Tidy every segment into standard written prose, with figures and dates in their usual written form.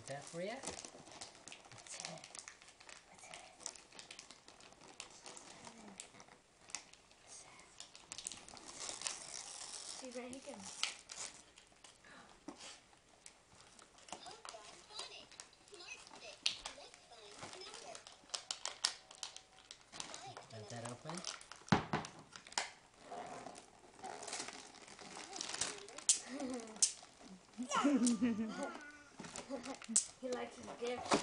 that for you? You ready? Go. Got that open? He likes his gift.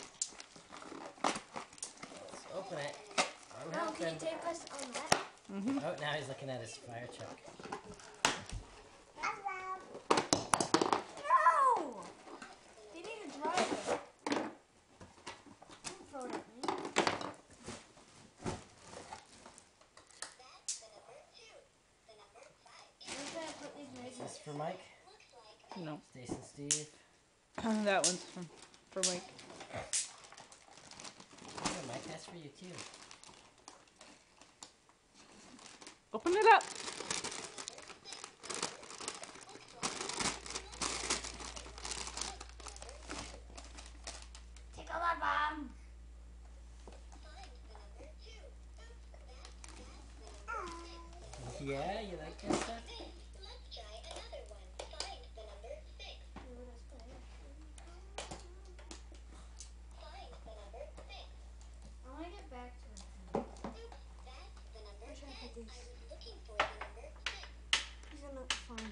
Let's open it. Mom, can you take us on that? Oh, now he's looking at his fire truck. No! You need to drive it. Don't throw it at me. Where's that? Put these Is magazines. this for Mike? No. Stace and Steve? That one's for Mike. Yeah, Mike, that's for you too. Open it up. Take a lot, Mom. Yeah, you like that stuff? I want to get back to it. Where should I put these? These are not fun.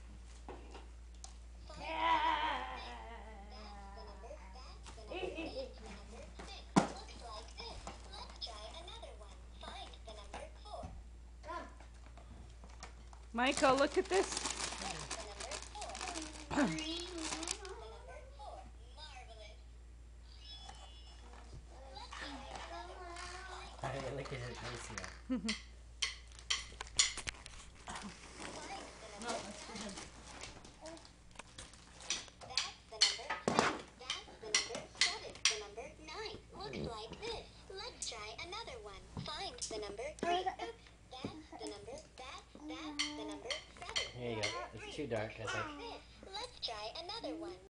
Michael, look at this. Look at his face here. No, that's for him. Here you go. It's too dark, I think.